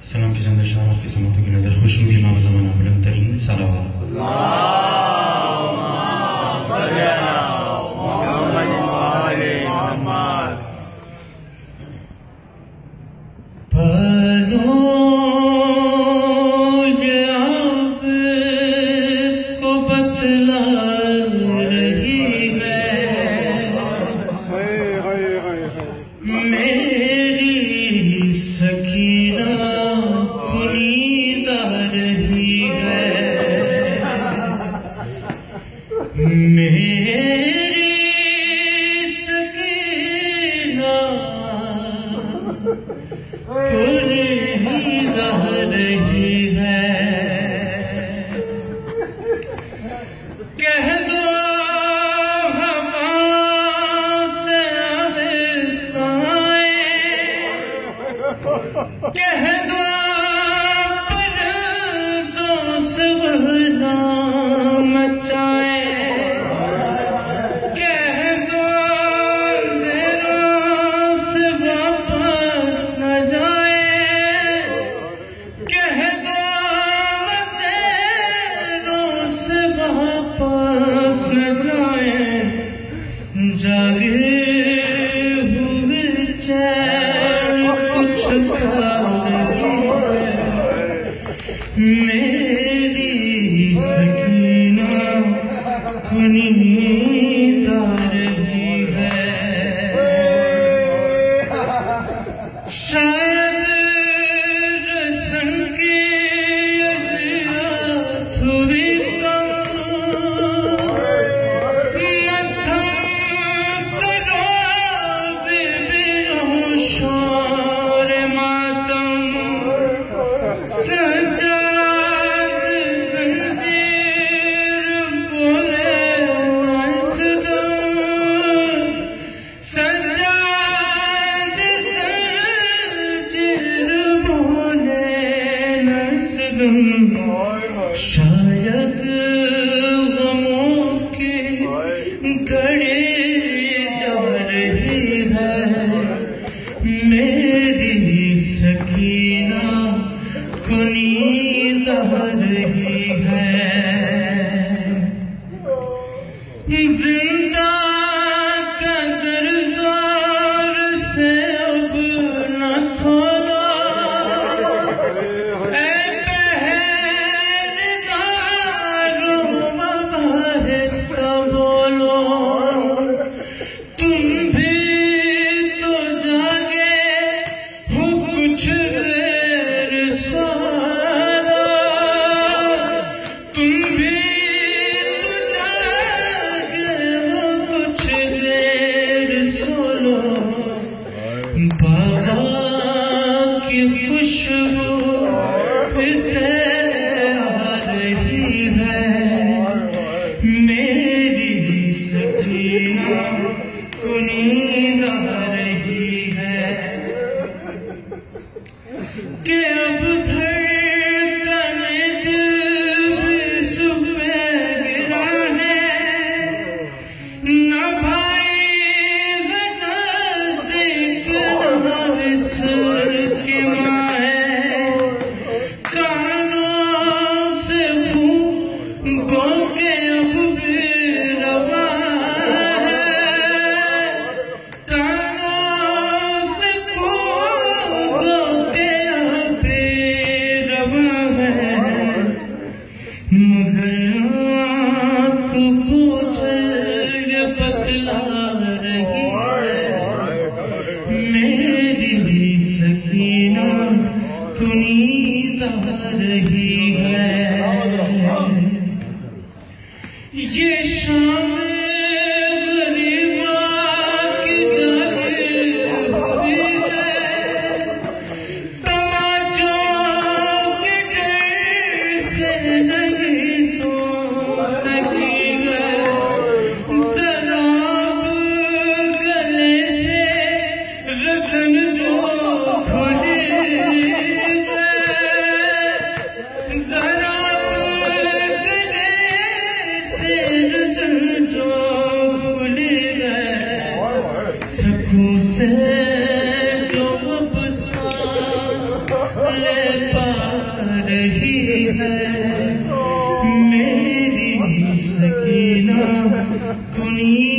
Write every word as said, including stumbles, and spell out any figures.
सलाम की चंद शाह आपकी समातों की नजर खुशनुदी नाम ज़माना बुलंद तरीन सलावत शायद गमों की घड़ी जा रही है, मेरी सकीना को नींद आ रही है। जिंदा कदर जोर से अब न खोलो, कि अब धड़कने दिल भी सुबह गिरा है, न भाई नजदीक न विसर के माए, कानों से गो के अब भी रवा है, कानों से गो के अब भी ले पा रही है मेरी सकीना दुनिया